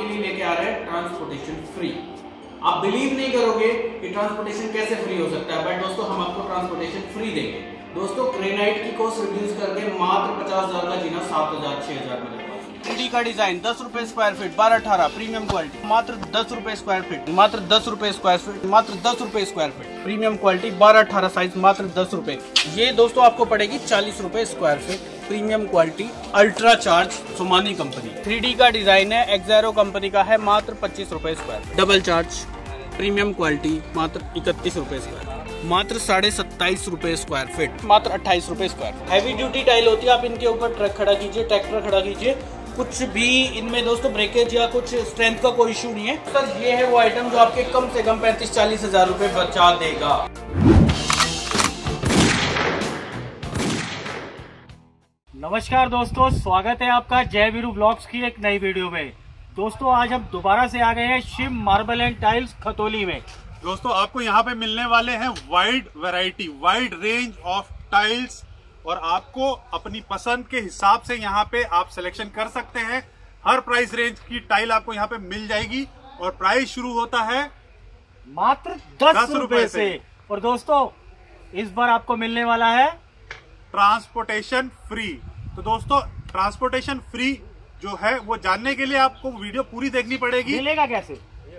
आपके लिए लेके आ रहे हैं ट्रांसपोर्टेशन फ्री। आप बिलीव नहीं करोगे कि ट्रांसपोर्टेशन कैसे फ्री हो सकता है, बट दोस्तों हम आपको ट्रांसपोर्टेशन फ्री देंगे। दोस्तों ग्रेनाइट की कॉस्ट रिड्यूस करके मात्र 50,000 का जीना 7,000 6,000 में लगवा। 3D का डिजाइन 10 रुपए स्क्वायर फीट 12-18 प्रीमियम क्वालिटी मात्र 10 रुपए स्क्वायर फीट, मात्र 10 रुपए स्क्वायर फीट, मात्र 10 रुपए square feet. Premium quality 12-18 size मात्र 10 रुपए। ये दोस्तों आपको पड़ेगी 40 रुपए square feet. Premium quality ultra charge Somani company. 3D का डिजाइन है, एक्सैरो कंपनी का है, मात्र 25 रुपए square. Double charge premium quality मात्र 31 रुपए स्क्वायर, मात्र 27.5 रुपए स्क्वायर फीट, मात्र 28 रुपए स्क्वायर। हैवी ड्यूटी टाइल होती है, आप इनके ऊपर ट्रक खड़ा कीजिए, ट्रैक्टर खड़ा कीजिए, कुछ भी इनमें दोस्तों ब्रेकेज या कुछ स्ट्रेंथ का कोई इशू नहीं है। सर ये है वो आइटम जो आपके कम से कम 35-40 हजार रुपए बचा देगा। नमस्कार दोस्तों, स्वागत है आपका जय वीरू ब्लॉग्स की एक नई वीडियो में। दोस्तों आज हम दोबारा से आ गए हैं Shiv marble and tiles Khatauli में। दोस्तों आपको यहाँ पे मिलने वाले हैं wide variety, wide range of tiles, और आपको अपनी पसंद के हिसाब से यहाँ पे आप सिलेक्शन कर सकते हैं। हर प्राइस रेंज की टाइल आपको यहाँ पे मिल जाएगी और प्राइस शुरू होता है मात्र 10 रुपए से। और दोस्तों इस बार आपको मिलने वाला है ट्रांसपोर्टेशन फ्री। तो दोस्तों ट्रांसपोर्टेशन फ्री जो है वो जानने के लिए आपको वीडियो पूरी देखनी पड़ेगी। मिलेगा कैसे?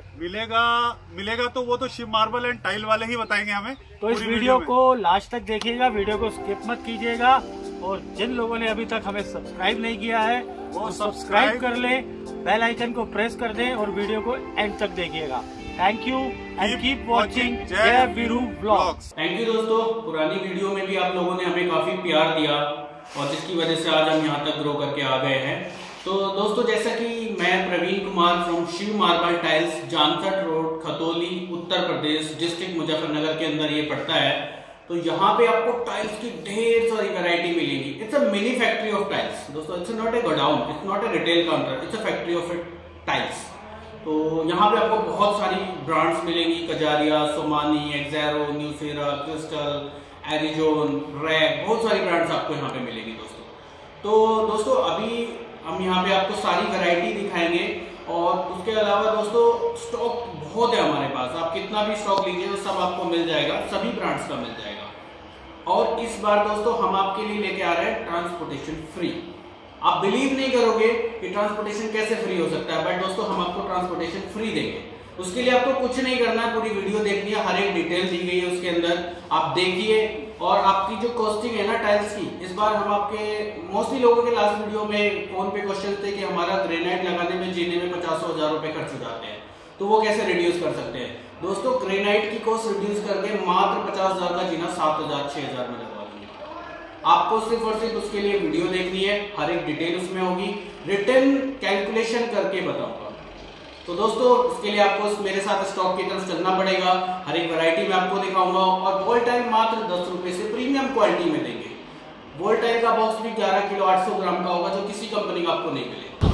मिलेगा तो वो तो शिव मार्बल एंड टाइल वाले ही बताएंगे हमें। तो इस वीडियो को लास्ट तक देखिएगा, वीडियो को स्किप मत कीजिएगा। और जिन लोगों ने अभी तक हमें सब्सक्राइब नहीं किया है वो सब्सक्राइब कर ले, बेल आइकन को प्रेस कर दें और वीडियो को एंड तक देखिएगा। Thank you and keep watching Jai Veeru blogs. Thank you दोस्तों, पुरानी वीडियो में भी आप लोगों ने हमें काफी प्यार दिया और जिसकी वजह से आज हम यहाँ तक ग्रो करके आ गए हैं। तो दोस्तों जैसा कि मैं Praveen Kumar from Shiv marble tiles, Jansath road, Khatauli, Uttar Pradesh, district Muzaffarnagar के अंदर ये पड़ता है। तो यहाँ पे आपको टाइल्स की ढेर सारी वैरायटी मिलेगी। It's a mini factory of tiles दोस्तों। It's not a godown, it's not a retail counter, it's a factory of tiles. तो यहाँ पे आपको बहुत सारी ब्रांड्स मिलेंगी, कजारिया, सोमानी, एक्सैरो, न्यूसेरा, क्रिस्टल, एरिजोन, रैक, बहुत सारी ब्रांड्स आपको यहाँ पे मिलेगी दोस्तों। तो दोस्तों अभी हम यहाँ पे आपको सारी वैरायटी दिखाएंगे और उसके अलावा दोस्तों स्टॉक बहुत है हमारे पास। आप कितना भी स्टॉक लीजिए तो सब आपको मिल जाएगा, सभी ब्रांड्स का मिल जाएगा। और इस बार दोस्तों हम आपके लिए लेके आ रहे हैं ट्रांसपोर्टेशन फ्री। आप बिलीव नहीं करोगे कि ट्रांसपोर्टेशन कैसे फ्री हो सकता है, बट दोस्तों हम आपको ट्रांसपोर्टेशन फ्री देंगे। उसके लिए आपको कुछ नहीं करना है, पूरी वीडियो देखनी है, हर एक डिटेल दी गई है उसके अंदर, आप देखिए। और आपकी जो कॉस्टिंग है ना टाइल्स की, इस बार हम आपके मोस्टली लोगों के लास्ट वीडियो में फोन पे क्वेश्चन थे कि हमारा ग्रेनाइट लगाने में जीने में 50,000 रुपए खर्च हो जाते हैं, तो वो कैसे रिड्यूस कर सकते हैं। दोस्तों ग्रेनाइट की कॉस्ट रिड्यूस करके मात्र 50,000 का जीना 7,000 6,000 में लगवा देंगे। आपको सिर्फ और सिर्फ उसके लिए वीडियो देखनी है, हर एक डिटेल उसमें होगी, रिटर्न कैलकुलेशन करके बताऊंगा। तो दोस्तों इसके लिए आपको मेरे साथ स्टॉक की तरफ चलना पड़ेगा, हर एक वैरायटी में आपको दिखाऊंगा। और वोल्ट टाइल मात्र 10 रुपए से प्रीमियम क्वालिटी में देंगे। वोल्ट टाइल का बॉक्स भी 11 किलो 800 ग्राम का होगा, जो किसी कंपनी का आपको नहीं मिलेगा।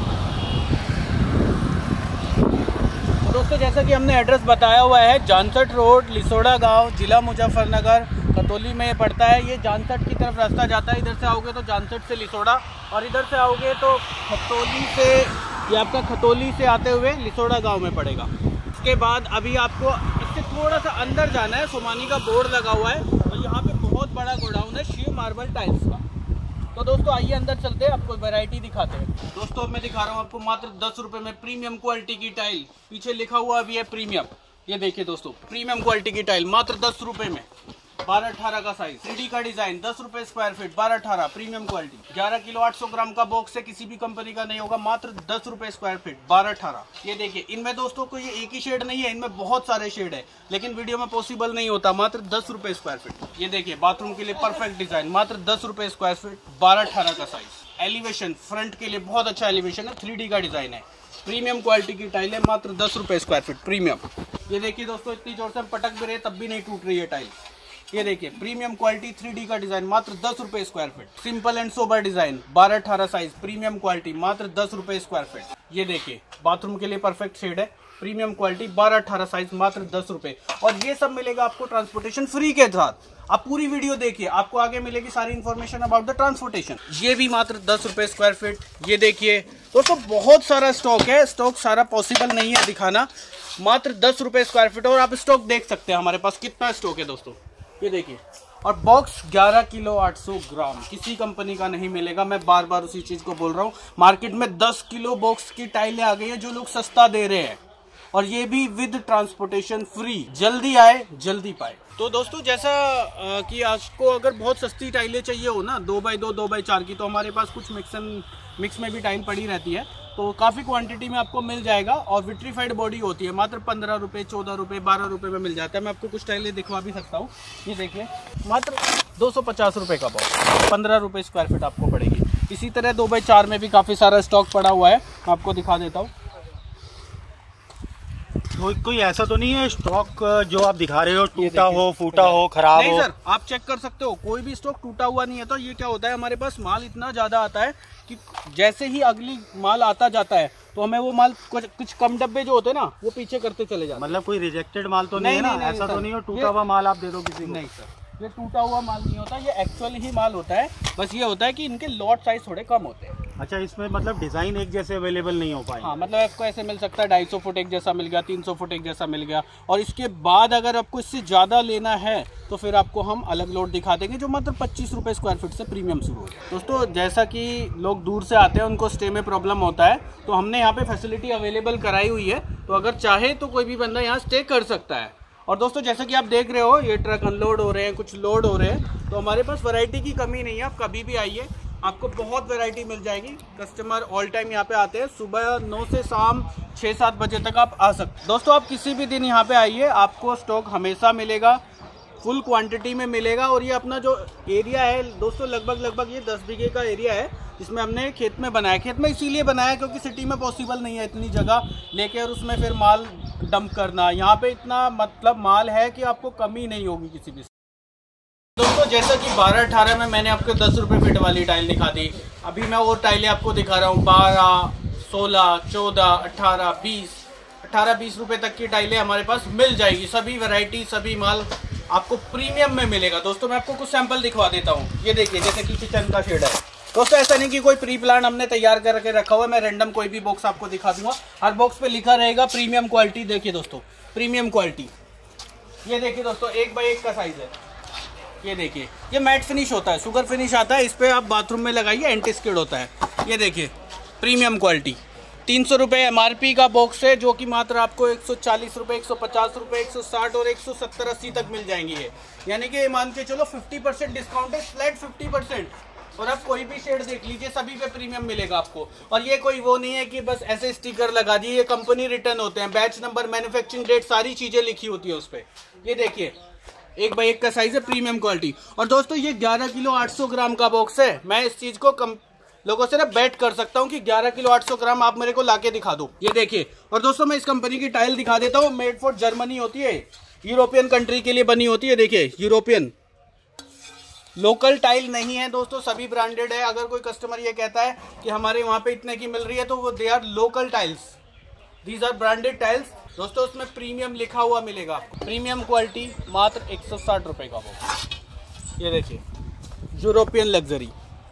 तो दोस्तों जैसा कि हमने एड्रेस बताया हुआ है, जानसठ रोड, लिसोड़ा गांव, जिला मुजफ्फरनगर, खतौली में पड़ता है। ये जानसठ की तरफ रास्ता जाता है, इधर से आओगे तो जानसठ से लिसोड़ा, और इधर से आओगे तो खतौली से, ये आपका खतौली से आते हुए लिसोड़ा गांव में पड़ेगा। उसके बाद अभी आपको इससे थोड़ा सा अंदर जाना है, सोमानी का बोर्ड लगा हुआ है और यहाँ पे बहुत बड़ा गोडाउन है शिव मार्बल टाइल्स का। तो दोस्तों आइए अंदर चलते हैं, आपको वैरायटी दिखाते हैं। दोस्तों मैं दिखा रहा हूँ आपको मात्र 10 रुपए में प्रीमियम क्वालिटी की टाइल। पीछे लिखा हुआ भी है प्रीमियम, ये देखिए दोस्तों, प्रीमियम क्वालिटी की टाइल मात्र 10 रुपए में, 12-18 का साइज, 3D का डिजाइन, 10 रुपए square feet, 12-18 premium quality, 11 kilo 800 gram का बॉक्स है, किसी भी कंपनी का नहीं होगा, मात्र 10 रुपए स्क्वायर फीट, 12-18। ये देखिए इनमें दोस्तों को ये एक ही शेड नहीं है, इनमें बहुत सारे शेड है, लेकिन वीडियो में पॉसिबल नहीं होता। मात्र 10 रुपए स्क्वायर फीट। ये देखिए बाथरूम के लिए परफेक्ट डिजाइन, मात्र 10 रुपए स्क्वायर फीट, 12-18 का साइज। एलिवेशन फ्रंट के लिए बहुत अच्छा एलिवेशन है, 3D का डिजाइन है, प्रीमियम क्वालिटी की टाइल है, मात्र 10 रुपए स्क्वायर फीट प्रीमियम। ये देखिए दोस्तों इतनी जोर से हम पटक भी रहे तब भी नहीं टूट रही है टाइल। ये देखिए प्रीमियम क्वालिटी 3D का डिजाइन, मात्र 10 रुपए square feet. Simple and sober design, 12-18 size, premium quality, मात्र 10 रुपए स्क्वायर फीट। ये देखिए बाथरूम के लिए परफेक्ट शेड है, प्रीमियम क्वालिटी, 12-18 साइज, मात्र 10 रुपए। और ये सब मिलेगा आपको ट्रांसपोर्टेशन फ्री के साथ। आप पूरी वीडियो देखिए, आपको आगे मिलेगी सारी इन्फॉर्मेशन अबाउट द ट्रांसपोर्टेशन। ये भी मात्र 10 रुपए स्क्वायर फीट। ये देखिए दोस्तों बहुत सारा स्टॉक है, स्टॉक सारा पॉसिबल नहीं है दिखाना, मात्र 10 रुपये स्क्वायर फीट। और आप स्टॉक देख सकते हैं हमारे पास कितना स्टॉक है दोस्तों, ये देखिए। और बॉक्स 11 किलो 800 ग्राम, किसी कंपनी का नहीं मिलेगा। मैं बार बार उसी चीज़ को बोल रहा हूँ, मार्केट में 10 किलो बॉक्स की टाइलें आ गई है जो लोग सस्ता दे रहे हैं, और ये भी विद ट्रांसपोर्टेशन फ्री। जल्दी आए जल्दी पाए। तो दोस्तों जैसा कि आपको अगर बहुत सस्ती टाइलें चाहिए हो ना, 2x2 2x4 की, तो हमारे पास कुछ मिक्स में भी टाइल पड़ी रहती है, तो काफ़ी क्वांटिटी में आपको मिल जाएगा। और विट्रीफाइड बॉडी होती है, मात्र 15 रुपये 14 रुपये 12 रुपये में मिल जाता है। मैं आपको कुछ टाइलें दिखवा भी सकता हूँ, ये देखिए, मात्र 250 रुपये का बॉक्स, 15 रुपये स्क्वायर फीट आपको पड़ेगी। इसी तरह 2x4 में भी काफ़ी सारा स्टॉक पड़ा हुआ है, मैं आपको दिखा देता हूँ। कोई ऐसा तो नहीं है स्टॉक जो आप दिखा रहे हो टूटा हो, फूटा हो, खराब हो? नहीं सर, आप चेक कर सकते हो, कोई भी स्टॉक टूटा हुआ नहीं है। तो ये क्या होता है, हमारे पास माल इतना ज़्यादा आता है कि जैसे ही अगली माल आता जाता है तो हमें वो माल कुछ कम डब्बे जो होते हैं ना, वो पीछे करते चले जाते हैं। मतलब कोई रिजेक्टेड माल तो नहीं है ना? ऐसा तो नहीं हो टूटा हुआ माल आप दे दो किसी को? नहीं सर, ये टूटा हुआ माल नहीं होता, ये एक्चुअल ही माल होता है। बस ये होता है कि इनके लॉट साइज थोड़े कम होते हैं। अच्छा, इसमें मतलब डिज़ाइन एक जैसे अवेलेबल नहीं हो पाए? हाँ, मतलब आपको ऐसे मिल सकता है 250 फुट एक जैसा मिल गया, 300 फुट एक जैसा मिल गया। और इसके बाद अगर आपको इससे ज़्यादा लेना है तो फिर आपको हम अलग लोड दिखा देंगे, जो मात्र 25 रुपये स्क्वायर फीट से प्रीमियम शुरू होता है। दोस्तों जैसा कि लोग दूर से आते हैं, उनको स्टे में प्रॉब्लम होता है, तो हमने यहाँ पे फैसिलिटी अवेलेबल कराई हुई है, तो अगर चाहे तो कोई भी बंदा यहाँ स्टे कर सकता है। और दोस्तों जैसा कि आप देख रहे हो, ये ट्रक अनलोड हो रहे हैं, कुछ लोड हो रहे हैं, तो हमारे पास वैरायटी की कमी नहीं है। आप कभी भी आइए, आपको बहुत वैरायटी मिल जाएगी। कस्टमर ऑल टाइम यहाँ पे आते हैं, सुबह 9 से शाम 6-7 बजे तक आप आ सकते हैं। दोस्तों आप किसी भी दिन यहाँ पे आइए, आपको स्टॉक हमेशा मिलेगा, फुल क्वांटिटी में मिलेगा। और ये अपना जो एरिया है दोस्तों, लगभग ये 10 बीघे का एरिया है, इसमें हमने खेत में बनाया। खेत में इसीलिए बनाया क्योंकि सिटी में पॉसिबल नहीं है इतनी जगह लेके और उसमें फिर माल डंप करना। यहाँ पे इतना मतलब माल है कि आपको कमी नहीं होगी किसी भी। दोस्तों जैसा कि 12-18 में मैंने आपको 10 रुपये फीट वाली टाइल दिखा दी, अभी मैं और टाइलें आपको दिखा रहा हूँ। 12, 16, 14, 18, 20 रुपये तक की टाइलें हमारे पास मिल जाएगी। सभी वैरायटी, सभी माल आपको प्रीमियम में मिलेगा। दोस्तों मैं आपको कुछ सैंपल दिखवा देता हूँ। ये देखिए, जैसे कि किचन का शेड है दोस्तों, ऐसा नहीं कि कोई प्री प्लान हमने तैयार करके रखा हुआ है। मैं रैंडम कोई भी बॉक्स आपको दिखा दूंगा, हर बॉक्स पे लिखा रहेगा प्रीमियम क्वालिटी। देखिए दोस्तों, प्रीमियम क्वालिटी, ये देखिए दोस्तों, 1x1 का साइज है। ये देखिए, ये मैट फिनिश होता है, शुगर फिनिश आता है, इस पर आप बाथरूम में लगाइए, एंटी स्किड होता है। ये देखिए प्रीमियम क्वालिटी, 300 रुपये MRP का बॉक्स है, जो कि मात्र आपको 140 रुपये, 150 रुपये, 160 और 170-80 तक मिल जाएंगी है। यानी कि मान के चलो 50% डिस्काउंट है, फ्लैट 50%। और आप कोई भी शेड देख लीजिए, सभी पे प्रीमियम मिलेगा आपको। और ये कोई वो नहीं है कि बस ऐसे स्टिकर लगा दिए, ये कंपनी रिटर्न होते हैं, बैच नंबर, मैन्युफैक्चरिंग डेट, सारी चीज़ें लिखी होती है उस पर। ये देखिए 1x1 का साइज है, प्रीमियम क्वालिटी। और दोस्तों ये 11 किलो 800 ग्राम का बॉक्स है। मैं इस चीज़ को लोगों से ना बेट कर सकता हूँ कि 11 किलो 800 ग्राम आप मेरे को लाके दिखा दो। ये देखिए, और दोस्तों मैं इस कंपनी की टाइल दिखा देता हूँ, मेड फॉर जर्मनी होती है, यूरोपियन कंट्री के लिए बनी होती है। देखिए यूरोपियन, लोकल टाइल नहीं है दोस्तों, सभी ब्रांडेड है। अगर कोई कस्टमर ये कहता है कि हमारे वहाँ पे इतने की मिल रही है, तो वो they are local tiles, these are branded tiles. दोस्तों उसमें प्रीमियम लिखा हुआ मिलेगा आपको, प्रीमियम क्वालिटी, मात्र 160 रुपये का बॉक्स। ये देखिए यूरोपियन लग्जरी।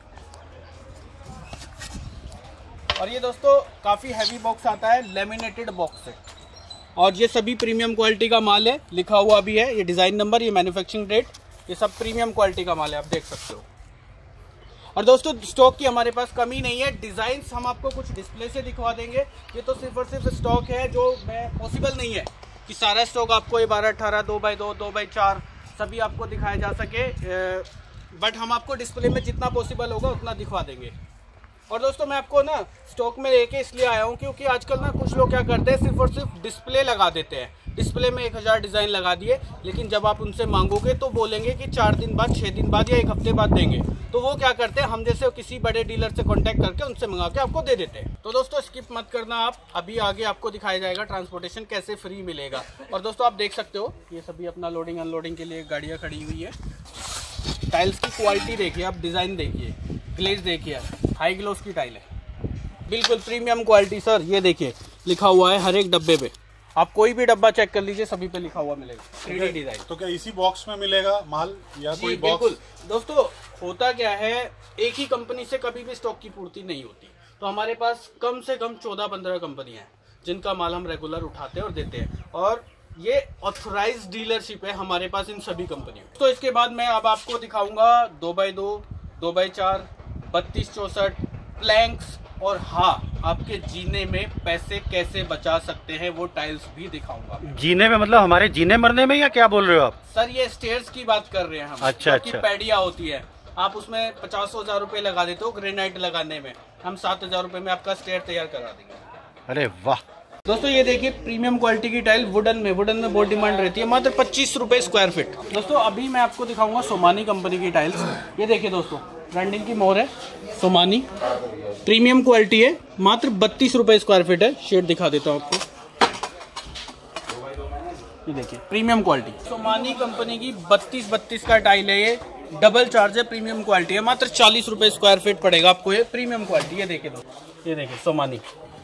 और ये दोस्तों काफ़ी हैवी बॉक्स आता है, लेमिनेटेड बॉक्स है, और ये सभी प्रीमियम क्वालिटी का माल है, लिखा हुआ भी है, ये डिज़ाइन नंबर, ये मैन्युफैक्चरिंग डेट, ये सब प्रीमियम क्वालिटी का माल है, आप देख सकते हो। और दोस्तों स्टॉक की हमारे पास कमी नहीं है, डिज़ाइंस हम आपको कुछ डिस्प्ले से दिखवा देंगे। ये तो सिर्फ और सिर्फ स्टॉक है जो पॉसिबल नहीं है कि सारा स्टॉक आपको ये 12-18, 2x2, 2x4 सभी आपको दिखाया जा सके, बट हम आपको डिस्प्ले में जितना पॉसिबल होगा उतना दिखवा देंगे। और दोस्तों मैं आपको ना स्टॉक में लेके इसलिए आया हूँ क्योंकि आजकल ना कुछ लोग क्या करते हैं, सिर्फ और सिर्फ डिस्प्ले लगा देते हैं, डिस्प्ले में 1000 डिज़ाइन लगा दिए, लेकिन जब आप उनसे मांगोगे तो बोलेंगे कि 4 दिन बाद, 6 दिन बाद या 1 हफ्ते बाद देंगे। तो वो क्या करते हैं, हम जैसे किसी बड़े डीलर से कांटेक्ट करके उनसे मंगा के आपको दे देते हैं। तो दोस्तों स्किप मत करना आप, अभी आगे आपको दिखाया जाएगा ट्रांसपोर्टेशन कैसे फ्री मिलेगा। और दोस्तों आप देख सकते हो, ये सभी अपना लोडिंग अनलोडिंग के लिए गाड़ियाँ खड़ी हुई है। टाइल्स की क्वालिटी देखिए आप, डिज़ाइन देखिए, ग्लेज देखिए, हाई ग्लोस की टाइल है, बिल्कुल प्रीमियम क्वालिटी सर। ये देखिए लिखा हुआ है हर एक डब्बे पे, आप कोई भी डब्बा चेक कर लीजिए, सभी पे लिखा हुआ मिलेगा 3D डिजाइन। तो क्या इसी बॉक्स में मिलेगा माल या कोई बॉक्स? बिल्कुल दोस्तों, होता क्या है, एक ही कंपनी से कभी भी स्टॉक की पूर्ति नहीं होती, तो हमारे पास कम से कम 14-15 कंपनियां हैं जिनका माल हम रेगुलर उठाते हैं और देते हैं, और ये ऑथराइज्ड डीलरशिप है हमारे पास इन सभी कंपनियों। तो इसके बाद मैं अब आपको दिखाऊंगा 2x2, 2x4, 32-64 प्लैंक्स, और हाँ, आपके जीने में पैसे कैसे बचा सकते हैं वो टाइल्स भी दिखाऊंगा। जीने में मतलब हमारे जीने मरने में, या क्या बोल रहे हो आप? सर ये स्टेयर्स की बात कर रहे हैं हम। अच्छा। पैडिया होती है, आप उसमें 50,000 रुपए लगा देते हो ग्रेनाइट लगाने में, हम 7,000 रुपए में आपका स्टेयर तैयार करा देंगे। अरे वाह दोस्तों ये देखिए प्रीमियम क्वालिटी की टाइल वुडन में बहुत डिमांड रहती है, मात्र 25 रुपए स्क्वायर फीट। दोस्तों अभी मैं आपको दिखाऊंगा सोमानी कंपनी की टाइल्स। ये देखिए दोस्तों, ब्रांडिंग की मोहर है सोमानी, प्रीमियम क्वालिटी है, मात्र 32 रुपए स्क्वायर फीट है। शेड दिखा देता हूँ आपको, ये देखिए प्रीमियम क्वालिटी सोमानी कंपनी की 32 का टाइल है। ये डबल चार्ज है, प्रीमियम क्वालिटी है, मात्र 40 रुपए स्क्वायर फीट पड़ेगा आपको ये प्रीमियम क्वालिटी। ये देखिए दोस्तों, ये देखिए सोमानी,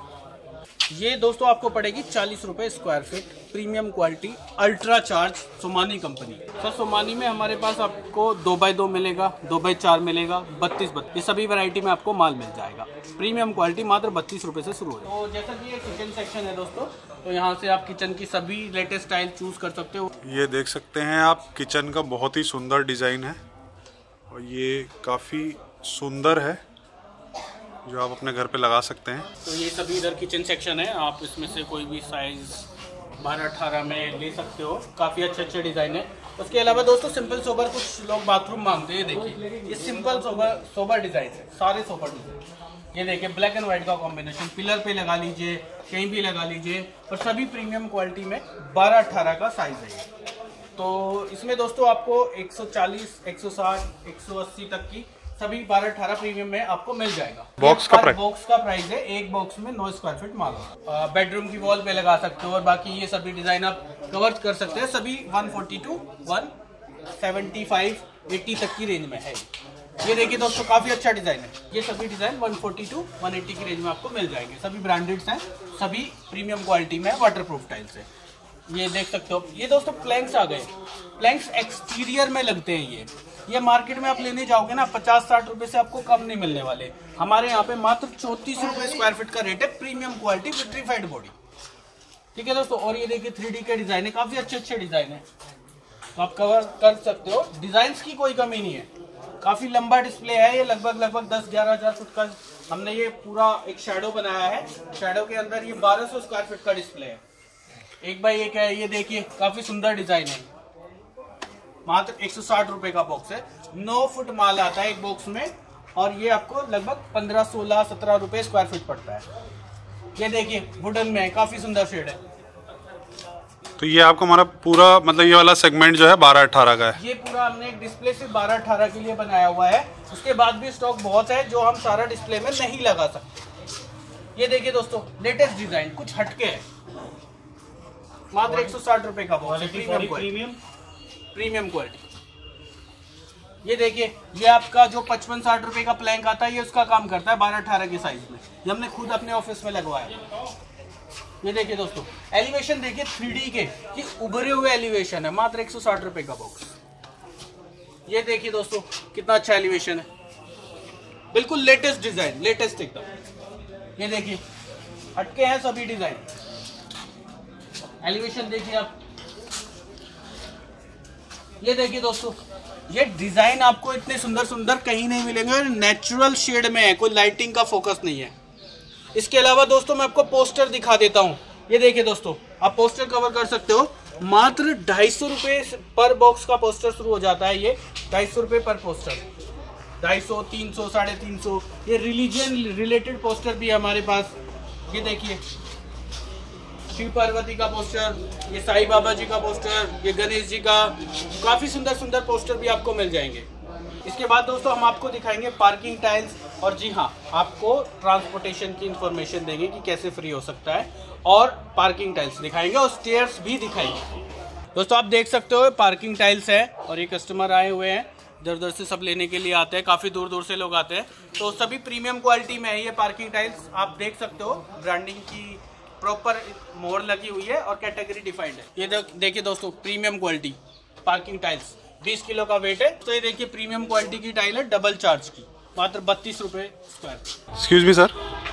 ये दोस्तों आपको पड़ेगी 40 रुपए square feet, premium quality, ultra charge, Somani company. Sir Somani में हमारे पास आपको 2x2 मिलेगा, 2x4 मिलेगा, 32 ये सभी वैरायटी में आपको माल मिल जाएगा। प्रीमियम क्वालिटी मात्र 32 रुपए से शुरू है। तो जैसा कि ये किचन सेक्शन है दोस्तों, तो यहाँ से आप किचन की सभी लेटेस्ट टाइल चूज कर सकते हो। ये देख सकते हैं आप, किचन का बहुत ही सुंदर डिजाइन है और ये काफी सुंदर है, जो आप अपने घर पे लगा सकते हैं। तो ये सभी इधर किचन सेक्शन है, आप इसमें से कोई भी साइज 12-18 में ले सकते हो, काफ़ी अच्छे डिज़ाइन है। उसके अलावा दोस्तों सिंपल सोबर, कुछ लोग बाथरूम मांगते हैं, देखिए ये सिंपल सोबर डिज़ाइन है, सारे सोबर डिज़ाइन। ये देखिए ब्लैक एंड व्हाइट का कॉम्बिनेशन, पिलर पे लगा लीजिए, कहीं भी लगा लीजिए, और सभी प्रीमियम क्वालिटी में 12-18 का साइज है। तो इसमें दोस्तों आपको 140, 160, 180 तक की सभी 12-18 प्रीमियम में आपको मिल जाएगा। बॉक्स का प्राइस है, एक बॉक्स में 9 स्क्वायर फीट माल। बेडरूम की वॉल पे लगा सकते हो, और बाकी ये सभी डिजाइन आप कवर कर सकते हैं, सभी 142, 175, 80 तक की रेंज में है। ये देखिए दोस्तों काफी अच्छा डिजाइन है, ये सभी डिजाइन 142, 180 की रेंज में आपको मिल जाएंगे। सभी ब्रांडेड्स हैं, सभी प्रीमियम क्वालिटी में, वाटरप्रूफ टाइल्स है। ये देख सकते हो, ये दोस्तों प्लैंक्स आ गए, प्लैंक्स एक्सटीरियर में लगते हैं। ये मार्केट में आप लेने जाओगे ना 50-60 रुपए से आपको कम नहीं मिलने वाले। हमारे यहाँ पे मात्र 34 रुपए स्क्वायर फीट का रेट है, प्रीमियम क्वालिटी, विट्रीफाइड बॉडी। ठीक है दोस्तों, और ये देखिए 3D के डिजाइन है, काफी अच्छे डिजाइन है, तो आप कवर कर सकते हो। डिजाइन की कोई कमी नहीं है, काफी लंबा डिस्प्ले है, ये लगभग 10-11 हजार फुट का हमने ये पूरा एक शैडो बनाया है। शैडो के अंदर ये 1200 स्क्वायर फीट का डिस्प्ले है, 1x1 है। ये देखिए काफी सुंदर डिजाइन है, मात्र 160 रुपए का बॉक्स है, 9 फुट माल आता है एक बॉक्स में, और ये आपको लगभग 15, 16, 17 रुपए स्क्वायर फीट पड़ता है। ये देखिए वुडन में काफी सुंदर शेड है। तो ये आपको हमारा पूरा मतलब ये वाला सेगमेंट जो है 12-18 का है। ये पूरा हमने एक डिस्प्ले सिर्फ 12-18 के लिए बनाया हुआ है, उसके बाद भी स्टॉक बहुत है जो हम सारा डिस्प्ले में नहीं लगा सकते। ये देखिए दोस्तों लेटेस्ट डिजाइन, कुछ हटके है, मात्र 160 रुपए का बॉक्स, प्रीमियम क्वालिटी। ये देखिए, ये आपका जो 55-60 रुपए का प्लैंक आता है, ये उसका काम करता है 12-18 के साइज में। ये हमने खुद अपने ऑफिस में लगवाया। ये देखिए दोस्तों, एलिवेशन देखिए 3D के, ये उभरे हुए एलिवेशन है, मात्र 160 रुपए का बॉक्स। ये देखिए दोस्तों कितना अच्छा एलिवेशन है, बिल्कुल लेटेस्ट डिजाइन, लेटेस्ट एकदम। ये देखिए हटके हैं सभी डिजाइन, एलिवेशन देखिए आप। ये देखिए दोस्तों, ये डिजाइन आपको इतने सुंदर कहीं नहीं मिलेंगे, नेचुरल शेड में है, कोई लाइटिंग का फोकस नहीं है। इसके अलावा दोस्तों मैं आपको पोस्टर दिखा देता हूँ। ये देखिए दोस्तों, आप पोस्टर कवर कर सकते हो, मात्र 250 रुपए पर बॉक्स का पोस्टर शुरू हो जाता है। ये 250 रुपए पर पोस्टर, 250, 300, 350। ये रिलीजन रिलेटेड पोस्टर भी है हमारे पास। ये देखिए शिव पार्वती का पोस्टर, ये साईं बाबा जी का पोस्टर, ये गणेश जी का, काफी सुंदर पोस्टर भी आपको मिल जाएंगे। इसके बाद दोस्तों हम आपको दिखाएंगे पार्किंग टाइल्स, और जी हाँ, आपको ट्रांसपोर्टेशन की इंफॉर्मेशन देंगे कि कैसे फ्री हो सकता है, और पार्किंग टाइल्स दिखाएंगे और स्टेयर्स भी दिखाएंगे। दोस्तों आप देख सकते हो पार्किंग टाइल्स है, और ये कस्टमर आए हुए हैं, इधर उधर से सब लेने के लिए आते हैं, काफ़ी दूर से लोग आते हैं। तो सभी प्रीमियम क्वालिटी में है ये पार्किंग टाइल्स, आप देख सकते हो, ब्रांडिंग की प्रॉपर मोहर लगी हुई है और कैटेगरी डिफाइंड है। ये देखिए दोस्तों, प्रीमियम क्वालिटी पार्किंग टाइल्स, 20 किलो का वेट है। तो ये देखिए प्रीमियम क्वालिटी की टाइल है, डबल चार्ज की, मात्र 32 रुपए square. Excuse me sir,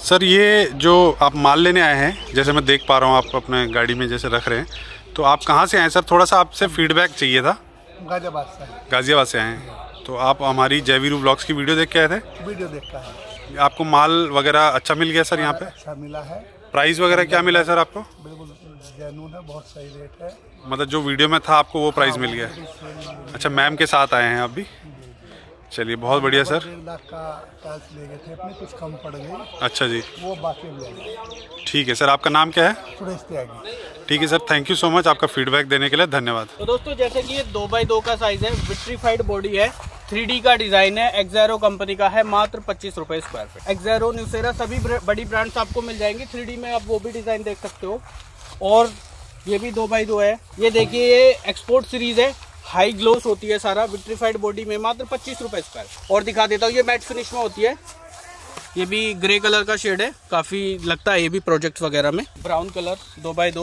sir ये जो आप माल लेने आए हैं, जैसे मैं देख पा रहा हूँ आप अपने गाड़ी में जैसे रख रहे हैं, तो आप कहाँ से आए सर? थोड़ा सा आपसे फीडबैक चाहिए था। गाजियाबाद से आए हैं। तो आप हमारी जय वीरू ब्लॉग्स की वीडियो देख के आए थे? वीडियो देखता है। आपको माल वगैरह अच्छा मिल गया सर यहाँ पे? अच्छा मिला है। प्राइस वगैरह क्या मिला है सर आपको? बिल्कुल जेन्युइन है, बहुत सही रेट है। मतलब जो वीडियो में था आपको वो प्राइस मिल गया? अच्छा, मैम के साथ आए हैं आप भी? चलिए बहुत बढ़िया सर। 1.5 लाख का टाइल्स ले गए थे अपने, कुछ कम पड़ गई। अच्छा जी, वो बाकी ले गए। ठीक है सर। आपका नाम क्या है? सुरेश त्यागी। ठीक है sir, thank you so much आपका फीडबैक देने के लिए, धन्यवाद। तो दोस्तों जैसे कि ये 2x2 का साइज है, विट्रीफाइड बॉडी है, 3D का डिजाइन है, एक्सैरो कंपनी का है, मात्र 25 रुपए स्क्वायर फीट। एक्सैरो, न्यूसेरा सभी बड़ी ब्रांड्स आपको मिल जाएंगी। 3D में आप वो भी डिजाइन देख सकते हो। और ये भी 2x2 है। ये देखिए ये एक्सपोर्ट सीरीज है, हाई ग्लोस होती है, सारा विट्रीफाइड बॉडी में, मात्र 25 रुपए स्क्वायर। और दिखा देता हूँ, ये मैट फिनिश में होती है। ये भी ग्रे कलर का शेड है, काफी लगता है ये भी प्रोजेक्ट वगैरह में। ब्राउन कलर 2x2,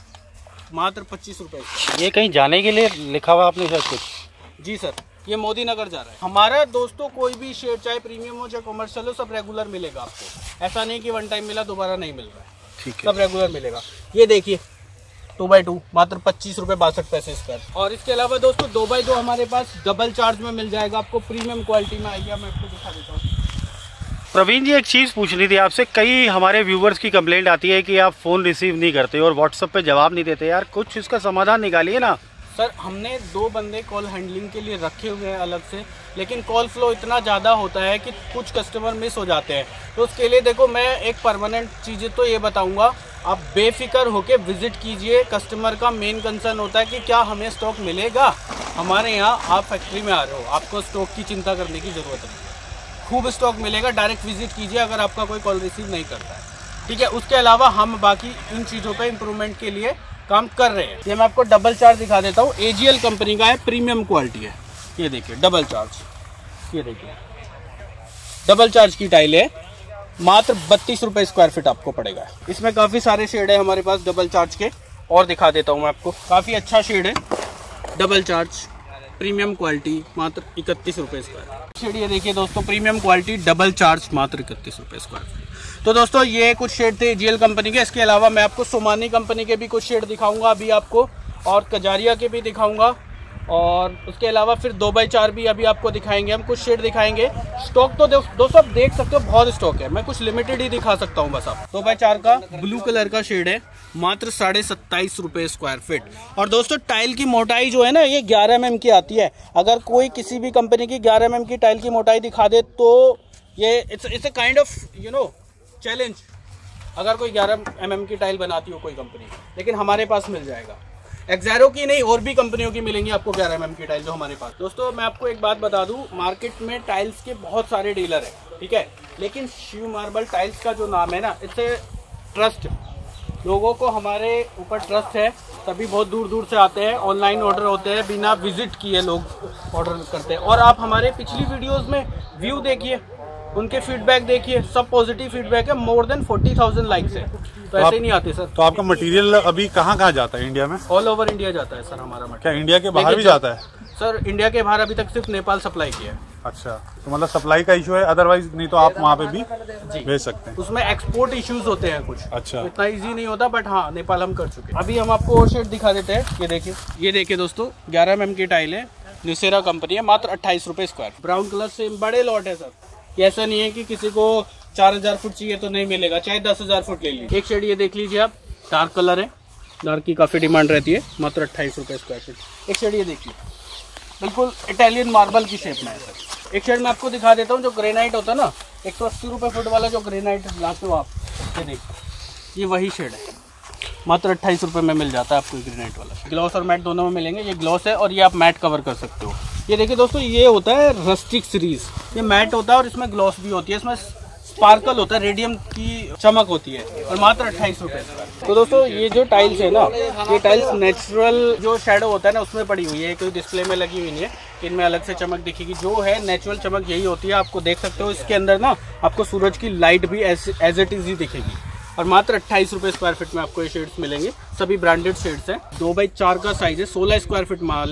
मात्र 25 रुपए। ये कहीं जाने के लिए लिखा हुआ आपने शायद कुछ? जी सर, ये मोदी नगर जा रहा है हमारा। दोस्तों कोई भी शेड चाहे प्रीमियम हो चाहे कमर्शियल हो, सब रेगुलर मिलेगा आपको। ऐसा नहीं कि वन टाइम मिला दोबारा नहीं मिल रहा है, ठीक है, सब रेगुलर मिलेगा। ये देखिए 2x2, मात्र 25 रुपए 62 पैसे स्क्वायर। और इसके अलावा दोस्तों 2x2 हमारे पास डबल चार्ज में मिल जाएगा आपको, प्रीमियम क्वालिटी में। आइए मैं आपको दिखा देता हूँ। प्रवीण जी, एक चीज़ पूछनी थी आपसे। कई हमारे व्यूवर्स की कंप्लेंट आती है कि आप फ़ोन रिसीव नहीं करते और व्हाट्सएप पे जवाब नहीं देते। यार कुछ इसका समाधान निकालिए ना। सर हमने 2 बंदे कॉल हैंडलिंग के लिए रखे हुए हैं अलग से, लेकिन कॉल फ्लो इतना ज़्यादा होता है कि कुछ कस्टमर मिस हो जाते हैं। तो उसके लिए देखो मैं एक परमानेंट चीज़ें तो ये बताऊंगा, आप बेफिक्र होके विजिट कीजिए। कस्टमर का मेन कंसर्न होता है कि क्या हमें स्टॉक मिलेगा। हमारे यहाँ आप फैक्ट्री में आ रहे हो, आपको स्टॉक की चिंता करने की ज़रूरत नहीं, खूब स्टॉक मिलेगा। डायरेक्ट विजिट कीजिए अगर आपका कोई कॉल रिसीव नहीं करता है, ठीक है। उसके अलावा हम बाकी इन चीज़ों पे इम्प्रूवमेंट के लिए काम कर रहे हैं। ये मैं आपको डबल चार्ज दिखा देता हूँ। AGL कंपनी का है, प्रीमियम क्वालिटी है। ये देखिए डबल चार्ज, ये देखिए डबल चार्ज की टाइल है, मात्र 32 रुपए स्क्वायर फीट आपको पड़ेगा। इसमें काफ़ी सारे शेड है हमारे पास डबल चार्ज के, और दिखा देता हूँ मैं आपको। काफ़ी अच्छा शेड है, डबल चार्ज प्रीमियम क्वालिटी, मात्र 31 रुपए स्क्वायर शेड। ये देखिए दोस्तों, प्रीमियम क्वालिटी डबल चार्ज, मात्र 31 रुपए स्क्वायर फीट। तो दोस्तों ये कुछ शेड थे AGL कंपनी के। इसके अलावा मैं आपको सोमानी कंपनी के भी कुछ शेड दिखाऊंगा अभी आपको, और कजारिया के भी दिखाऊंगा। और उसके अलावा फिर 2x4 भी अभी आपको दिखाएंगे, हम कुछ शेड दिखाएंगे। स्टॉक तो दोस्तों आप देख सकते हो बहुत स्टॉक है, मैं कुछ लिमिटेड ही दिखा सकता हूँ बस। आप 2x4 का ब्लू कलर का शेड है, मात्र 27.5 रुपए स्क्वायर फीट। और दोस्तों टाइल की मोटाई जो है ना, ये 11 mm की आती है। अगर कोई किसी भी कंपनी की 11 mm की टाइल की मोटाई दिखा दे तो ये it's a kind of challenge. अगर कोई 11 mm की टाइल बनाती हो कोई कंपनी, लेकिन हमारे पास मिल जाएगा। एक्सैरो की नहीं, और भी कंपनियों की मिलेंगी आपको 11 mm की टाइल जो हमारे पास। दोस्तों मैं आपको एक बात बता दूं, मार्केट में टाइल्स के बहुत सारे डीलर हैं, ठीक है, लेकिन शिव मार्बल टाइल्स का जो नाम है ना, इससे ट्रस्ट, लोगों को हमारे ऊपर ट्रस्ट है, तभी बहुत दूर दूर से आते हैं। ऑनलाइन ऑर्डर होते हैं, बिना विजिट किए लोग ऑर्डर करते हैं। और आप हमारे पिछली वीडियोज़ में व्यू देखिए, उनके फीडबैक देखिए, सब पॉजिटिव फीडबैक है। मोर देन 40,000 लाइक्स है, तो ऐसे ही नहीं आते सर। तो आपका मटेरियल अभी कहाँ जाता है इंडिया में? ऑल ओवर इंडिया जाता है सर हमारा मटेरियल। क्या इंडिया के बाहर भी जाता है? सर इंडिया के बाहर अभी तक सिर्फ नेपाल सप्लाई किया है। अच्छा, तो मतलब सप्लाई का इशू है, अदरवाइज नहीं तो आप वहाँ पे भी भेज सकते हैं। उसमें एक्सपोर्ट इश्यूज होते हैं कुछ। अच्छा, इतना इजी नहीं होता, बट हाँ नेपाल हम कर चुके हैं। अभी हम आपको और शेड दिखा देते हैं। ये देखिए दोस्तों, 11 mm की टाइल है, न्यूसेरा कंपनी है, मात्र 28 रुपए स्क्वायर। ब्राउन कलर से बड़े लॉट है सर, ऐसा नहीं है कि किसी को 4000 फुट चाहिए तो नहीं मिलेगा, चाहे 10,000 फुट ले लीजिए। एक शेड ये देख लीजिए आप, डार्क कलर है, डार्क की काफ़ी डिमांड रहती है, मात्र 28 रुपए स्क्वायर फीट। एक शेड ये देखिए, बिल्कुल इटालियन मार्बल की शेप में है सर। एक शेड मैं आपको दिखा देता हूँ, जो ग्रेनाइट होता है ना, 180 रुपये फुट वाला जो ग्रेनाइट लाते हो आप, ये देखिए, ये वही शेड है, मात्र 28 रुपये में मिल जाता है आपको ग्रेनाइट वाला। ग्लॉस और मैट दोनों में मिलेंगे। ये ग्लॉस है और ये आप मैट कवर कर सकते हो। ये देखिए दोस्तों, ये होता है रस्टिक सीरीज, ये मैट होता है और इसमें ग्लॉस भी होती है, इसमें स्पार्कल होता है, रेडियम की चमक होती है, और मात्र 28 रुपये। तो दोस्तों ये जो टाइल्स है ना, ये टाइल्स नेचुरल जो शेडो होता है ना उसमें पड़ी हुई है, कोई डिस्प्ले में लगी हुई नहीं है, इनमें अलग से चमक दिखेगी। जो है नेचुरल चमक यही होती है, आपको देख सकते हो इसके अंदर ना, आपको सूरज की लाइट भी एज इट इज ही दिखेगी। और मात्र 28 रुपये स्क्वायर फीट में आपको ये शेड्स मिलेंगे, सभी ब्रांडेड शेड्स हैं। 2x4 का साइज है, 16 स्क्वायर फीट माल है,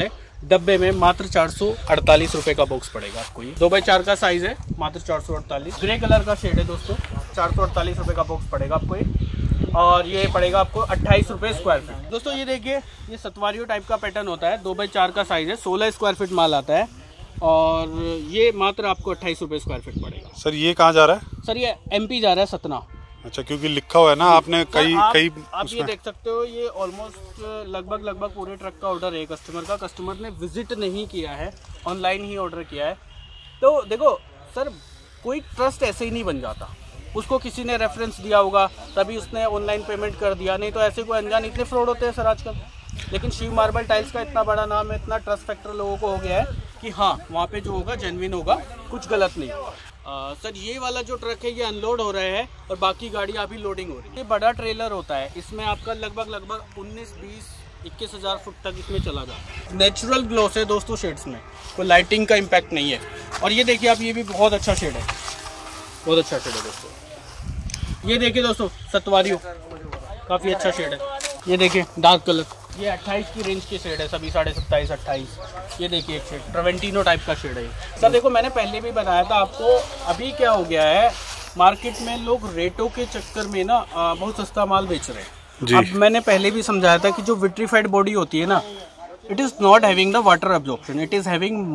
डब्बे में मात्र 448 रुपए का बॉक्स पड़ेगा आपको। ये 2x4 का साइज है, मात्र 448। ग्रे कलर का शेड है दोस्तों, 448 रुपए का बॉक्स पड़ेगा आपको ये। और ये पड़ेगा आपको 28 रुपए स्क्वायर फीट। दोस्तों ये देखिए, ये सतवारियों टाइप का पैटर्न होता है, 2x4 का साइज है, 16 स्क्वायर फीट माल आता है और ये मात्र आपको 28 रुपए स्क्वायर फीट पड़ेगा। सर ये कहाँ जा रहा है? सर ये MP जा रहा है, सतना। अच्छा, क्योंकि लिखा हुआ है ना आपने कई आप ये देख सकते हो, ये ऑलमोस्ट लगभग पूरे ट्रक का ऑर्डर है कस्टमर का। कस्टमर ने विजिट नहीं किया है, ऑनलाइन ही ऑर्डर किया है। तो देखो सर, कोई ट्रस्ट ऐसे ही नहीं बन जाता। उसको किसी ने रेफरेंस दिया होगा तभी उसने ऑनलाइन पेमेंट कर दिया, नहीं तो ऐसे कोई अनजान इतने फ्रॉड होते हैं सर आजकल। लेकिन शिव मार्बल टाइल्स का इतना बड़ा नाम है, इतना ट्रस्ट फैक्टर लोगों को हो गया है कि हाँ, वहाँ पे जो होगा जेन्युइन होगा, कुछ गलत नहीं होगा। सर ये वाला जो ट्रक है ये अनलोड हो रहा है और बाकी गाड़ी अभी लोडिंग हो रही है। ये बड़ा ट्रेलर होता है, इसमें आपका लगभग 19-20-21 हज़ार फुट तक इसमें चला जाता है। नेचुरल ग्लॉस है दोस्तों शेड्स में, कोई लाइटिंग का इम्पैक्ट नहीं है। और ये देखिए आप, ये भी बहुत अच्छा शेड है, बहुत अच्छा शेड है दोस्तों। ये देखिए दोस्तों, सतवारियों काफ़ी अच्छा शेड है। ये देखिए डार्क कलर, ये 28 की रेंज के शेड है सभी, 27.5 28। ये देखिए एक शेड ट्रेवेंटिनो टाइप का शेड है सर। देखो मैंने पहले भी बताया था आपको, अभी क्या हो गया है मार्केट में, लोग रेटों के चक्कर में ना बहुत सस्ता माल बेच रहे हैं। अब मैंने पहले भी समझाया था कि जो विट्रीफाइड बॉडी होती है ना, it is not having the water absorption, it is having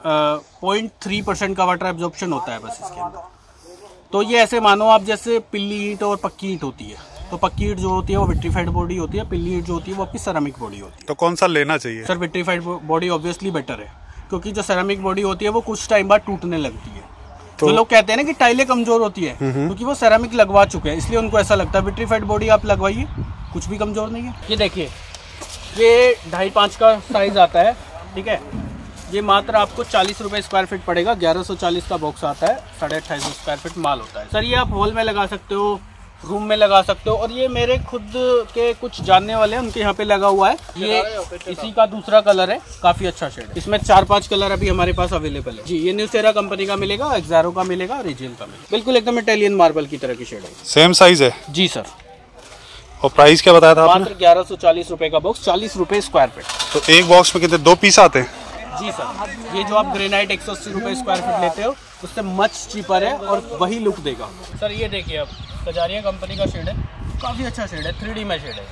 0.3% का वाटर एब्जॉर्प्शन होता है बस इसके अंदर। तो ये ऐसे मानो आप जैसे पिल्ली ईंट और पक्की ईंट होती है, तो पक्की ईंट जो होती है वो विट्रीफाइड बॉडी होती है, पिल्ली ईंट जो होती है वो आपकी सेरामिक बॉडी होती है। तो कौन सा लेना चाहिए? Sir vitrified body obviously better है, क्योंकि जो सेरामिक बॉडी होती है वो कुछ टाइम बाद टूटने लगती है। तो लोग कहते हैं ना कि टाइलें कमजोर होती है, क्योंकि वो सेरामिक लगवा चुके हैं, इसलिए उनको ऐसा लगता है। विट्रीफाइड बॉडी आप लगवाइए, कुछ भी कमजोर नहीं है। ये देखिए, ये 2.5 का साइज आता है, ठीक है। ये मात्र आपको 40 रुपए स्क्वायर फीट पड़ेगा। 1140 का बॉक्स आता है, 2850 स्क्वायर फीट माल होता है सर। ये आप हॉल में लगा सकते हो, रूम में लगा सकते हो। और ये मेरे खुद के कुछ जानने वाले हैं, उनके यहाँ पे लगा हुआ है। ये इसी का दूसरा कलर है, काफी अच्छा शेड है। इसमें 4-5 कलर अभी हमारे पास अवेलेबल है जी। ये न्यूसेरा कंपनी का मिलेगा, एक्सारो का मिलेगा, रिजियल का मिलेगा। बिल्कुल एकदम इटालियन मार्बल की तरह की शेड है। सेम साइज है जी सर। और प्राइस क्या बताया था आपने? मात्र 1140 रुपए का बॉक्स, 40 रुपए स्क्वायर फीट। तो एक बॉक्स में कितने, 2 पीस आते हैं? जी सर। ये जो आप ग्रेनाइट 180 रुपए स्क्वायर फीट लेते हो, उससे मच चीपर है और वही लुक देगा सर। ये देखिए आप, कजारिया कंपनी का शेड है, काफ़ी अच्छा शेड है, 3D में शेड है।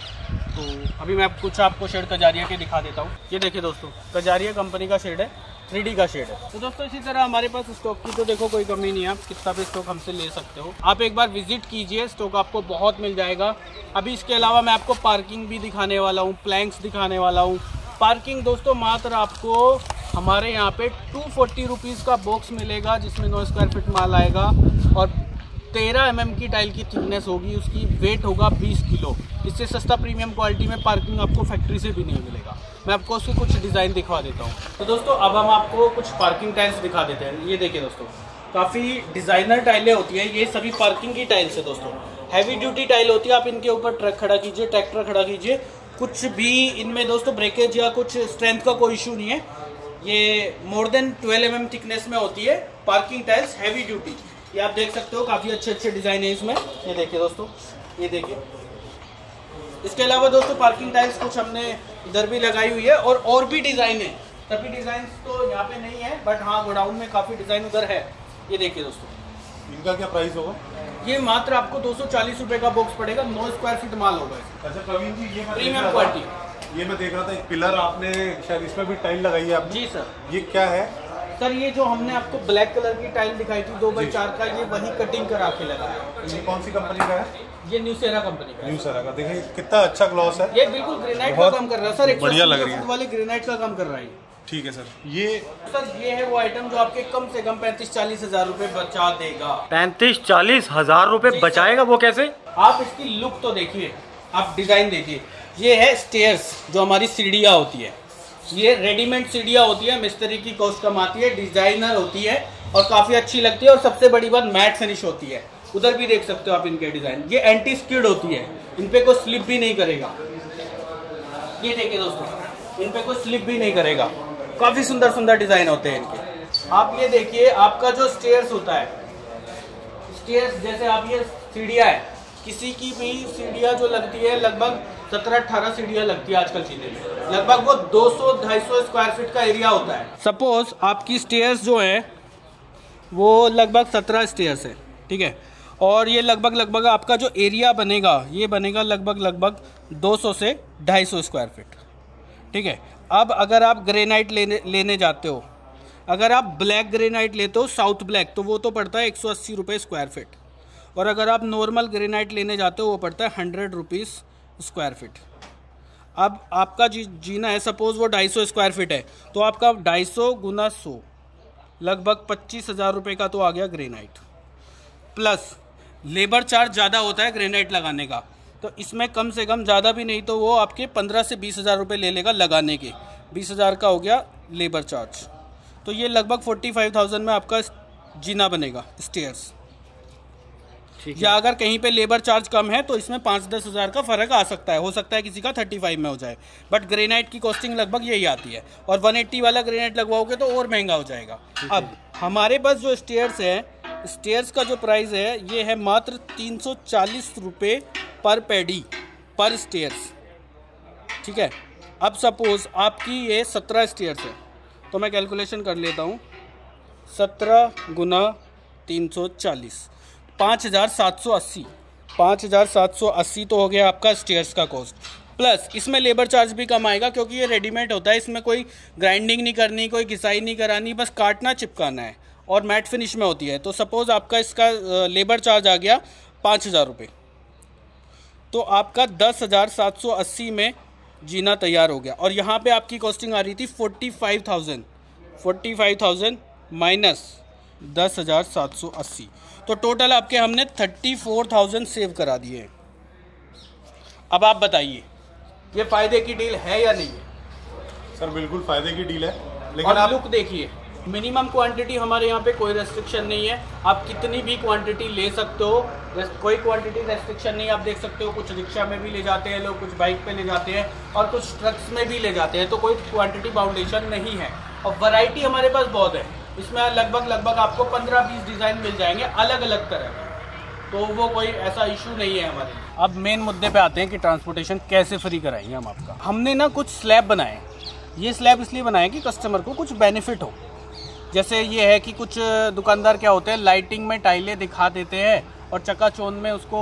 तो अभी मैं कुछ आपको शेड कजारिया के दिखा देता हूँ। ये देखिए दोस्तों, कजारिया कंपनी का शेड है, 3D का शेड है। तो दोस्तों इसी तरह हमारे पास स्टॉक की तो देखो कोई कमी नहीं है, आप कितना भी स्टॉक हमसे ले सकते हो। आप एक बार विजिट कीजिए, स्टॉक आपको बहुत मिल जाएगा। अभी इसके अलावा मैं आपको पार्किंग भी दिखाने वाला हूँ, प्लैंक्स दिखाने वाला हूँ। पार्किंग दोस्तों मात्र आपको हमारे यहाँ पे 240 रुपीज़ का बॉक्स मिलेगा, जिसमें 9 स्क्वायर फीट माल आएगा और 13 mm की टाइल की थिकनेस होगी, उसकी वेट होगा 20 किलो। इससे सस्ता प्रीमियम क्वालिटी में पार्किंग आपको फैक्ट्री से भी नहीं मिलेगा। मैं आपको उसके कुछ डिज़ाइन दिखा देता हूँ। तो दोस्तों अब हम आपको कुछ पार्किंग टाइल्स दिखा देते हैं। ये देखिए दोस्तों, काफ़ी डिज़ाइनर टाइलें होती हैं। ये सभी पार्किंग की टाइल्स है दोस्तों, हैवी ड्यूटी टाइल होती है। आप इनके ऊपर ट्रक खड़ा कीजिए, ट्रैक्टर खड़ा कीजिए, कुछ भी इनमें दोस्तों ब्रेकेज या कुछ स्ट्रेंथ का कोई इशू नहीं है। ये मोर देन 12 mm थिकनेस में होती है पार्किंग टाइल्स, हैवी ड्यूटी। ये आप देख सकते हो, काफ़ी अच्छे अच्छे डिज़ाइन है इसमें। ये देखिए दोस्तों, ये देखिए। इसके अलावा दोस्तों पार्किंग टाइल्स कुछ हमने इधर भी लगाई हुई है और भी डिज़ाइन है। सभी डिज़ाइन तो यहाँ पे नहीं है, बट हाँ गोडाउन में काफ़ी डिज़ाइन उधर है। ये देखिए दोस्तों, इनका क्या प्राइस होगा? ये मात्र आपको 240 रुपए का बॉक्स पड़ेगा, 9 स्क्वायर फीट माल होगा। अच्छा प्रवीण जी, ये प्रीमियम क्वालिटी, ये मैं देख रहा था, एक पिलर आपने शायद इसमें भी टाइल लगाई है आपने? जी सर। ये क्या है सर? ये जो हमने आपको ब्लैक कलर की टाइल दिखाई थी 2x4 का, ये वही कटिंग करा के लगाया है। ये कौन सी कंपनी का है? ये न्यूसेरा कंपनी का है। न्यूसेरा का। देखिए कितना अच्छा ग्लॉस है। ये बिल्कुल ग्रेनाइट का काम कर रहा है सर, बढ़िया लग रही है वाले ग्रेनाइट का काम कर रहा है। ठीक है सर। ये सर ये है वो आइटम जो आपके कम से कम 35-40 हज़ार रुपए बचा देगा। 35-40 हज़ार रुपए बचाएगा? वो कैसे? आप इसकी लुक तो देखिए, आप डिजाइन देखिए। ये है स्टेयर्स, जो हमारी सीढ़ियाँ होती है। ये रेडीमेड सीढ़ियाँ होती है, मिस्त्री की कॉस्ट कम आती है, डिजाइनर होती है और काफी अच्छी लगती है। और सबसे बड़ी बात मैट फिनिश होती है। उधर भी देख सकते हो आप इनके डिजाइन। ये एंटी स्किड होती है, इन पे कोई स्लिप भी नहीं करेगा। ये देखिए दोस्तों, इन पे कोई स्लिप भी नहीं करेगा। काफी सुंदर सुंदर डिजाइन होते हैं इनके। आप ये देखिए, आपका जो स्टेयर्स होता है, स्टेयर्स जैसे आप ये सीढ़ियाँ है, किसी की भी सीढ़ियाँ जो लगती है लगभग 17-18 सीढ़ियाँ लगती है आजकल जीने में, लगभग वो 200-250 स्क्वायर फीट का एरिया होता है। सपोज आपकी स्टेयर्स जो है वो लगभग 17 स्टेयर्स है, ठीक है, और ये लगभग आपका जो एरिया बनेगा ये बनेगा लगभग 200 से 250 स्क्वायर फीट, ठीक है। अब अगर आप ग्रेनाइट लेने जाते हो, अगर आप ब्लैक ग्रेनाइट लेते हो साउथ ब्लैक, तो वो तो पड़ता है 180 रुपये स्क्वायर फीट, और अगर आप नॉर्मल ग्रेनाइट लेने जाते हो वो पड़ता है 100 रुपीज़ स्क्वायर फीट। अब आपका जीना है, सपोज़ वो 250 स्क्वायर फीट है, तो आपका 250 गुना 100 लगभग 25,000 रुपये का तो आ गया ग्रेनाइट, प्लस लेबर चार्ज ज़्यादा होता है ग्रेनाइट लगाने का, तो इसमें कम से कम ज़्यादा भी नहीं तो वो आपके 15 से 20,000 रुपये ले लेगा लगाने के, 20,000 का हो गया लेबर चार्ज, तो ये लगभग 45,000 में आपका जीना बनेगा स्टेयर्स। या अगर कहीं पे लेबर चार्ज कम है तो इसमें 5-10 हज़ार का फ़र्क आ सकता है, हो सकता है किसी का 35 में हो जाए, बट ग्रेनाइट की कॉस्टिंग लगभग यही आती है, और 180 वाला ग्रेनाइट लगवाओगे तो और महंगा हो जाएगा। अब हमारे पास जो स्टेयर्स है, स्टेयर्स का जो प्राइस है ये है मात्र 340 रुपये पर पैडी पर स्टेयर्स, ठीक है। अब सपोज़ आपकी ये 17 स्टेयर्स है, तो मैं कैलकुलेशन कर लेता हूँ, 17 गुना 340 5,780 तो हो गया आपका स्टेयर्स का कॉस्ट, प्लस इसमें लेबर चार्ज भी कम आएगा क्योंकि ये रेडीमेड होता है, इसमें कोई ग्राइंडिंग नहीं करनी, कोई घिसाई नहीं करानी, बस काटना चिपकाना है, और मैट फिनिश में होती है। तो सपोज़ आपका इसका लेबर चार्ज आ गया 5,000 रुपये, तो आपका 10,780 में जीना तैयार हो गया, और यहाँ पे आपकी कॉस्टिंग आ रही थी 45,000 माइनस 10,780, तो टोटल आपके हमने 34,000 सेव करा दिए। अब आप बताइए ये फ़ायदे की डील है या नहीं है? सर बिल्कुल फ़ायदे की डील है, लेकिन और आप लुक देखिए, मिनिमम क्वांटिटी हमारे यहाँ पे कोई रेस्ट्रिक्शन नहीं है, आप कितनी भी क्वांटिटी ले सकते हो, कोई क्वांटिटी रेस्ट्रिक्शन नहीं। आप देख सकते हो कुछ रिक्शा में भी ले जाते हैं लोग, कुछ बाइक पे ले जाते हैं, और कुछ ट्रक्स में भी ले जाते हैं, तो कोई क्वांटिटी बाउंडेशन नहीं है। और वैरायटी हमारे पास बहुत है, इसमें लगभग आपको 15-20 डिज़ाइन मिल जाएंगे अलग अलग तरह के, तो वो कोई ऐसा इशू नहीं है हमारे लिए। अब मेन मुद्दे पे आते हैं कि ट्रांसपोर्टेशन कैसे फ्री कराएंगे हम आपका। हमने ना कुछ स्लैब बनाए, ये स्लैब इसलिए बनाए कि कस्टमर को कुछ बेनिफिट हो। जैसे ये है कि कुछ दुकानदार क्या होते हैं, लाइटिंग में टाइलें दिखा देते हैं और चकाचौंध में उसको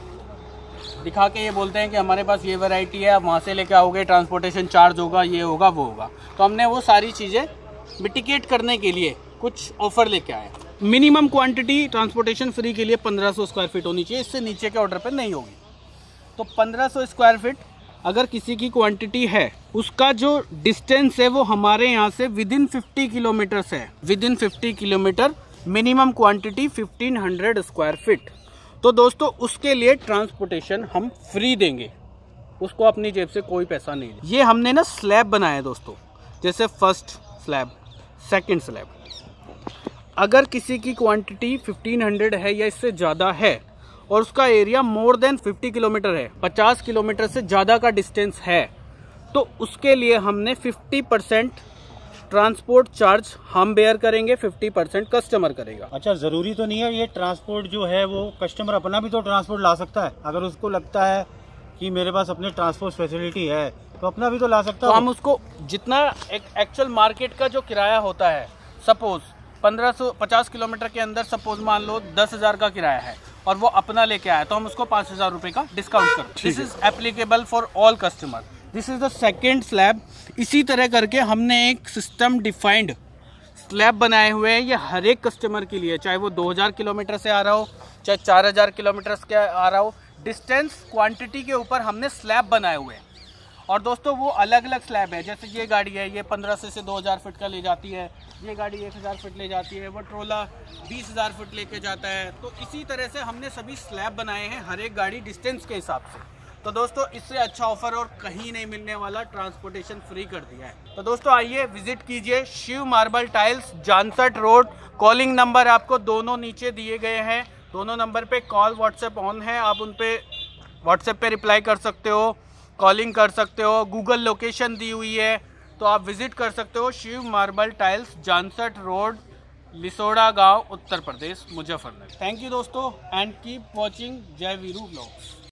दिखा के ये बोलते हैं कि हमारे पास ये वैरायटी है, आप वहाँ से लेके आओगे, ट्रांसपोर्टेशन चार्ज होगा, ये होगा वो होगा। तो हमने वो सारी चीज़ें मिटिगेट करने के लिए कुछ ऑफर लेके आए। मिनिमम क्वांटिटी ट्रांसपोर्टेशन फ्री के लिए 1500 स्क्वायर फीट होनी चाहिए, इससे नीचे के ऑर्डर पर नहीं होगी। तो 1500 स्क्वायर फीट अगर किसी की क्वांटिटी है, उसका जो डिस्टेंस है वो हमारे यहाँ से विदिन 50 किलोमीटर्स है, within 50 kilometre, minimum quantity 1500 square feet. तो दोस्तों उसके लिए ट्रांसपोर्टेशन हम फ्री देंगे, उसको अपनी जेब से कोई पैसा नहीं ले। ये हमने ना स्लैब बनाया है दोस्तों, जैसे फर्स्ट स्लैब, सेकंड स्लैब। अगर किसी की क्वांटिटी 1500 है या इससे ज़्यादा है और उसका एरिया मोर देन 50 किलोमीटर है, 50 किलोमीटर से ज़्यादा का डिस्टेंस है, तो उसके लिए हमने 50% ट्रांसपोर्ट चार्ज हम बेयर करेंगे, 50% कस्टमर करेगा। अच्छा, ज़रूरी तो नहीं है ये ट्रांसपोर्ट जो है वो कस्टमर अपना भी तो ट्रांसपोर्ट ला सकता है। अगर उसको लगता है कि मेरे पास अपने ट्रांसपोर्ट फैसिलिटी है तो अपना भी तो ला सकता है। तो हम उसको जितना एक्चुअल मार्केट का जो किराया होता है, सपोज 1550 किलोमीटर के अंदर सपोज मान लो 10,000 का किराया है और वो अपना लेके आया, तो हम उसको 5,000 रुपये का डिस्काउंट करते हैं। This is applicable for all customer. This is the second slab. इसी तरह करके हमने एक सिस्टम डिफाइंड स्लैब बनाए हुए हैं, ये हर एक कस्टमर के लिए, चाहे वो 2000 किलोमीटर से आ रहा हो, चाहे 4000 किलोमीटर के आ रहा हो, डिस्टेंस क्वांटिटी के ऊपर हमने स्लैब बनाए हुए हैं। और दोस्तों वो अलग अलग स्लैब है, जैसे ये गाड़ी है, ये 1500 से 2000 फीट का ले जाती है, ये गाड़ी 1000 फीट ले जाती है, वो ट्रोला 20,000 फीट लेके जाता है। तो इसी तरह से हमने सभी स्लैब बनाए हैं, हर एक गाड़ी डिस्टेंस के हिसाब से। तो दोस्तों इससे अच्छा ऑफर और कहीं नहीं मिलने वाला, ट्रांसपोर्टेशन फ्री कर दिया है। तो दोस्तों आइए विजिट कीजिए Shiv marble tiles, Jansath road. Calling number आपको दोनों नीचे दिए गए हैं, दोनों नंबर पे कॉल व्हाट्सएप ऑन है, आप उन पे व्हाट्सएप पे रिप्लाई कर सकते हो, कॉलिंग कर सकते हो, गूगल लोकेशन दी हुई है, तो आप विजिट कर सकते हो Shiv marble tiles, Jansath road, Lisoda गांव, उत्तर प्रदेश, मुजफ्फरनगर। थैंक यू दोस्तों and keep watching Jai Veeru blogs.